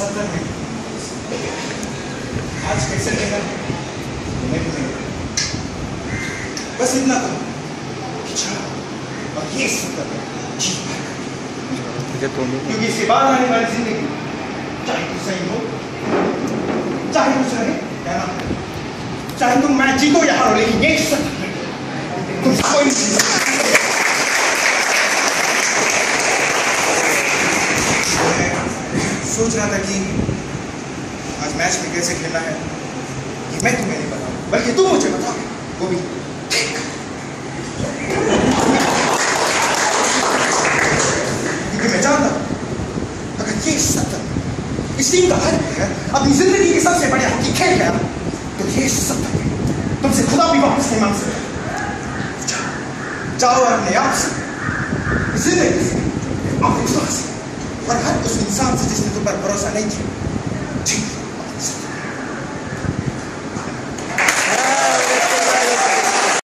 70 minute आज कैसे लेना मैं तुम्हें बस इतना करो कि चलो और ये 70 मिनट क्योंकि इसके बाद आने वाली जिंदगी चाहे तू सही हो चाहे कुछ रहे क्या नाम चाहे तुम मैच जीतो या हारो लेकिन ये 70 मिनट तुम कोई नहीं सोच रहा था कि आज मैच में कैसे खेलना है ये मैं तुम्हें नहीं बताऊं बल्कि तुम मुझे बताओ वो भी क्योंकि मैं जानता हूं अगर ये 70 इस टीम का हर प्लेयर अपनी जिंदगी के सबसे बड़े हॉकी खेल गया तो ये 70 तुमसे खुदा भी वापस नहीं मांग सकता जाओ और अपने आप से जिंदगी से अपने विश्वास से और हर उस इंसान से जिसने तुम पर भरोसा नहीं किया